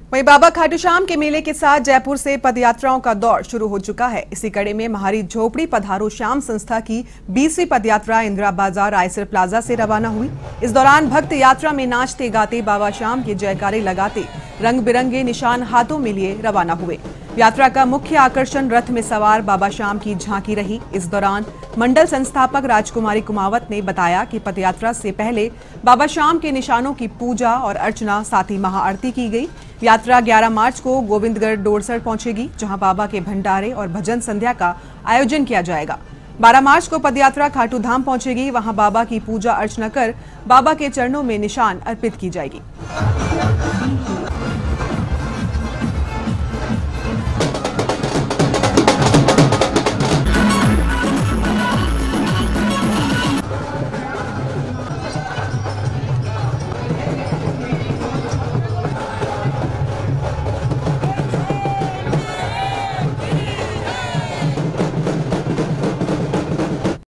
वहीं बाबा खाटू श्याम के मेले के साथ जयपुर से पदयात्राओं का दौर शुरू हो चुका है। इसी कड़ी में महारी झोपड़ी पधारो श्याम संस्था की 20वीं पदयात्रा इंदिरा बाजार आयसर प्लाजा से रवाना हुई। इस दौरान भक्त यात्रा में नाचते गाते बाबा श्याम के जयकारे लगाते रंग बिरंगे निशान हाथों में लिए रवाना हुए। यात्रा का मुख्य आकर्षण रथ में सवार बाबा श्याम की झांकी रही। इस दौरान मंडल संस्थापक राजकुमारी कुमावत ने बताया कि पदयात्रा से पहले बाबा श्याम के निशानों की पूजा और अर्चना साथ ही महाआरती की गई। यात्रा 11 मार्च को गोविंदगढ़ डोरसर पहुंचेगी, जहां बाबा के भंडारे और भजन संध्या का आयोजन किया जाएगा। 12 मार्च को पदयात्रा खाटू धाम पहुंचेगी, वहां बाबा की पूजा अर्चना कर बाबा के चरणों में निशान अर्पित की जाएगी।